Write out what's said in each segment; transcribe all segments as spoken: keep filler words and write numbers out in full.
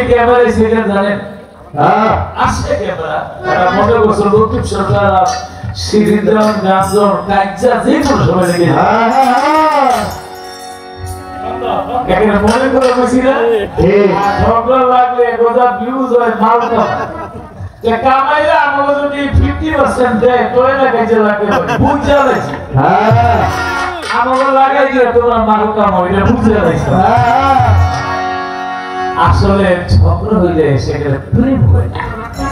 camera সেখানে জানেন আসে ক্যামেরা তারা মনে করছে লতিফ সরকার শ্রীরাম গাঞ্জন কাইজা যে কোনো সময় লেগে এখানে মনে করে বসি না ঝগড়া লাগলে গোজা ভিউজ হয় মাল যে কামাইলে আমাকে যদি ফিফটি পার্সেন্ট দেয় তোরে না কাজে লাগে বুঝতে লাগছে আমাকে লাগাই দিয়ে তোমরা মারো কামাও এটা বুঝতে লাগছে আসলে ঝগড়া হইলে সেখানে প্রেম হয় না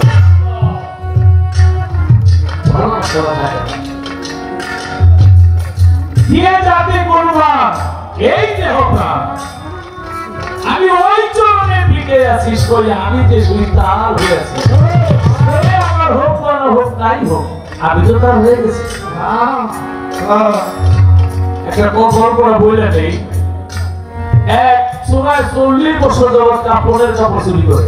দিয়ে যাতে করবা এই যে হোক না আমি ওই চরণে পিঠে আছিস করি আমি যে সুইতাল হয়ে আছি আমার হোক বা না হোক নাই হোক আমি তো তার হয়ে গেছি একটা গল্প বলে নেই এক সময় চল্লিশ বছর যাবৎ কাপড়ের কাপড় চুরি করে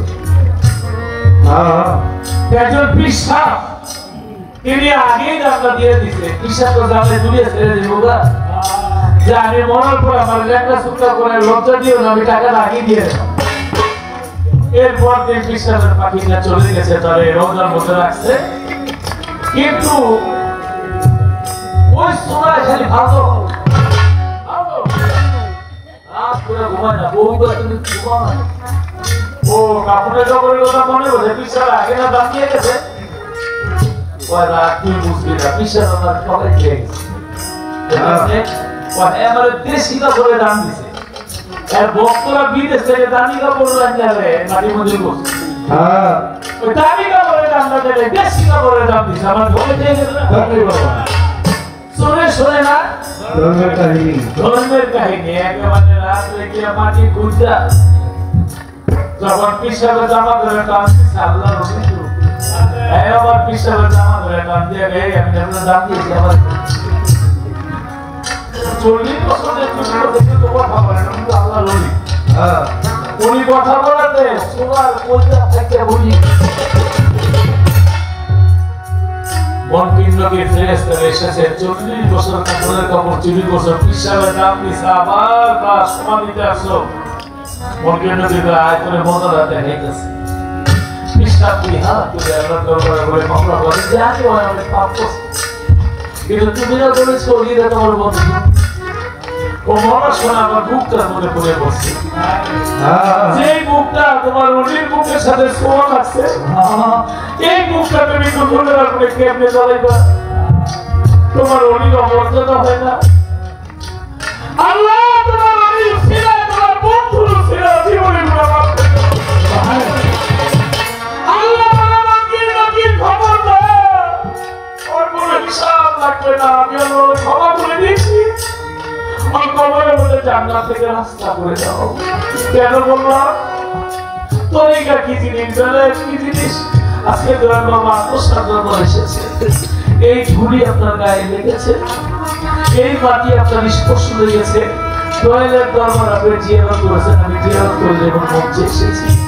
একজন পিসাব তিনি আগেই জানলা দিয়ে দিচ্ছে পিসাব তো জানলে দুনিয়া ছেড়ে দিব না যে আমি মরার পর আমার লেখা সুন্দর করে লজ্জা দিও না আমি টাকাটা আগে দিয়ে এরপর দিন পিসাবের পাখিটা চলে গেছে তার রোজার মধ্যে রাখছে কিন্তু ওই সময় খালি ভালো ও কাপড়ের জগরের কথা মনে হচ্ছে পিসার আগে না দাম দিয়ে গেছে ওই রাত তুই বুঝবি না পিসার আমার সবাই খেয়ে গেছে আমার দেশি কাপড়ে দাম দিছে আর ভক্তরা বিদেশ থেকে দামি কাপড় লাগালে মাটি মজুর করছে ওই দামি কাপড়ের দাম না দিলে দেশি কাপড়ের দাম দিছে আমার ঘরে দিয়ে গেছে না শুনে শুনে না ধর্মের কাহিনী ধর্মের কাহিনী একেবারে রাত লেগে মাটি গুজা যখন পিসাবে জামা ধরে টানছে আল্লাহ রসুল আবার পিসাবে জামা ধরে টান দিয়ে এই আমি আপনার দাম দিয়েছি আবার চল্লিশ বছরের দেখে তো কথা বলে না কিন্তু আল্লাহ রলি উনি কথা বলাতে সোনার কলজা থেকে বুঝি মনকিন্নকে ফেরেশতা এসেছে চল্লিশ বছর কাপড়ের কাপড় চুরি করছে পিসাবের দাম দিছে আবার বা সমাধিতে আসো মনকিন্নকে আয় করে মজা দেখাইতেছে পিসাব কি হাত করে আল্লাহ দরবারে বলে মামলা করে জানি হয় অনেক পাপ করছে কিন্তু তুমি না বলেছো ওলিরা তোমার বন্ধু ও মনে শোনা আমার বুকটার মধ্যে পড়ে বসছে যেই বুকটা তোমার অলির বুকের সাথে সোয়ান আছে এই বুকটা তুমি ধরে রাখলে কেমনে চালাইবা তোমার অলির অমর্যাদা হয় না আল্লাহ তোমার অলি ফিরা তোমার বন্ধু ফিরা জীবনে মাফ করে আল্লাহ আমাকে নকির খবর দাও ওর কোনো হিসাব লাগবে না আমি ওর ক্ষমা করে দিয়েছি আমার কবরে বলে জান্নাত থেকে রাস্তা করে দাও কেন বললাম তরিকা কি জিনিস জানেন কি জিনিস আজকে দয়াল বাবা আত্মসাধন এসেছে এই ধুলি আপনার গায়ে লেগেছে এই মাটি আপনার স্পর্শ লেগেছে দয়ালের দরবার আপনি জিয়ারত করেছেন আমি জিয়ারত করে যখন মঞ্চে এসেছি